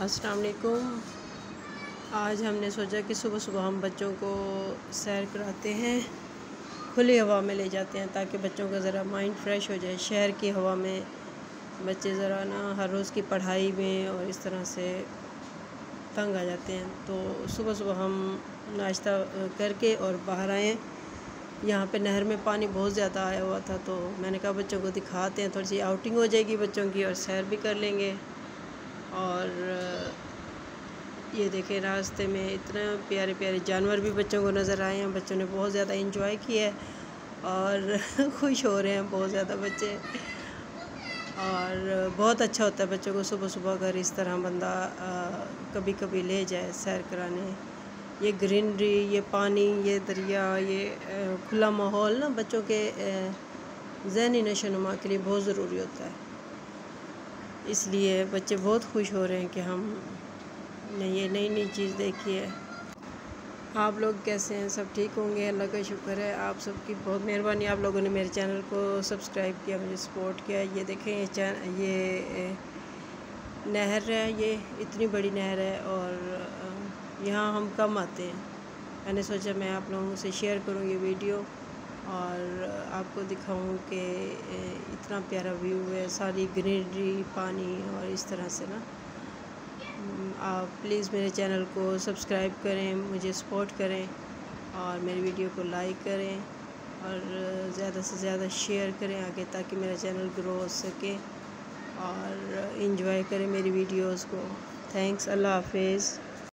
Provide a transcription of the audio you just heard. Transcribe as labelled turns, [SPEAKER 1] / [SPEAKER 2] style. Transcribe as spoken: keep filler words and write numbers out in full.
[SPEAKER 1] अस्सलाम वालेकुम। आज हमने सोचा कि सुबह सुबह हम बच्चों को सैर कराते हैं, खुली हवा में ले जाते हैं ताकि बच्चों का ज़रा माइंड फ्रेश हो जाए। शहर की हवा में बच्चे ज़रा ना हर रोज़ की पढ़ाई में और इस तरह से तंग आ जाते हैं। तो सुबह सुबह हम नाश्ता करके और बाहर आए। यहाँ पे नहर में पानी बहुत ज़्यादा आया हुआ था, तो मैंने कहा बच्चों को दिखाते हैं, थोड़ी सी आउटिंग हो जाएगी बच्चों की और सैर भी कर लेंगे। और ये देखें, रास्ते में इतने प्यारे प्यारे जानवर भी बच्चों को नज़र आए हैं। बच्चों ने बहुत ज़्यादा एंजॉय किया है और खुश हो रहे हैं बहुत ज़्यादा बच्चे। और बहुत अच्छा होता है बच्चों को सुबह सुबह अगर इस तरह बंदा आ, कभी कभी ले जाए सैर कराने। ये ग्रीनरी, ये पानी, ये दरिया, ये खुला माहौल ना बच्चों के ज़हनी नशोनुमा के लिए बहुत ज़रूरी होता है। इसलिए बच्चे बहुत खुश हो रहे हैं कि हम ने ये नई नई चीज़ देखी है। आप लोग कैसे हैं? सब ठीक होंगे? अल्लाह का शुक्र है। आप सबकी बहुत मेहरबानी, आप लोगों ने मेरे चैनल को सब्सक्राइब किया, मुझे सपोर्ट किया। ये देखें, ये चैन ये नहर है, ये इतनी बड़ी नहर है और यहाँ हम कम आते हैं। मैंने सोचा मैं आप लोगों से शेयर करूँ ये वीडियो और आपको दिखाऊं कि इतना प्यारा व्यू है, सारी ग्रीनरी, पानी और इस तरह से ना। आप प्लीज़ मेरे चैनल को सब्सक्राइब करें, मुझे सपोर्ट करें और मेरी वीडियो को लाइक करें और ज़्यादा से ज़्यादा शेयर करें आगे, ताकि मेरा चैनल ग्रो हो सके और इन्जॉय करें मेरी वीडियोस को। थैंक्स, अल्लाह हाफिज़।